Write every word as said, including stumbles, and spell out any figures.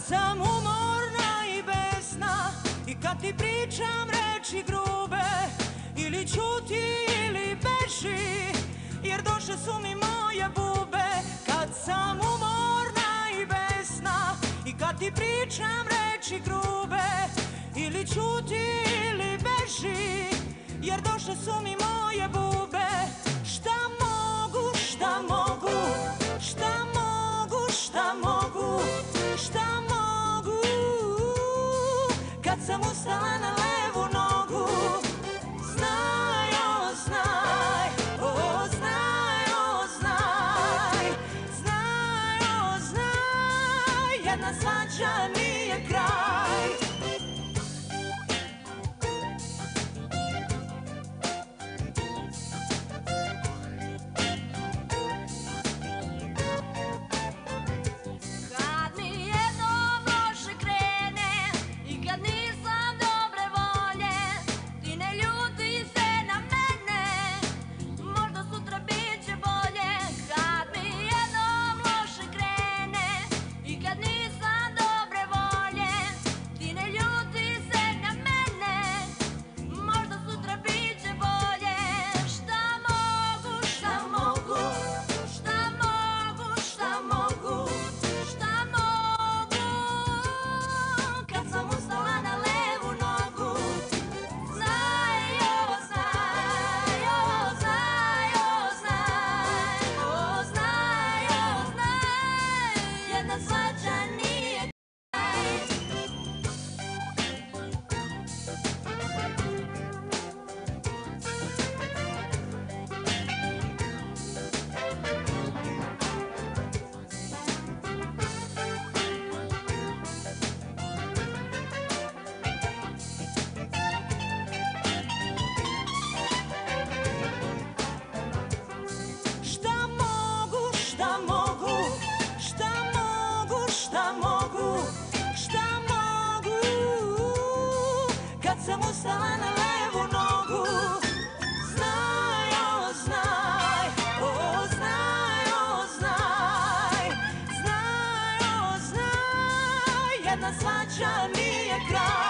sam umorna i besna i kad ti pričam reči grube, ili ćuti ili beži, jer došle su mi moje bube. Kad sam umorna i besna i kad ti pričam reči grube, ili ćuti ili beži, jer došle su mi moje bube. Šta mogu, šta mogu, šta mogu, šta mogu, šta mogu, kad sam ustala na levu nogu. Znaj, o znaj, o znaj, o znaj, znaj, o znaj, jedna svađa nije kraj. Sam ustala na levu nogu. Znaj, o znaj, o znaj, o znaj, znaj, o znaj, jedna svađa nije kraj.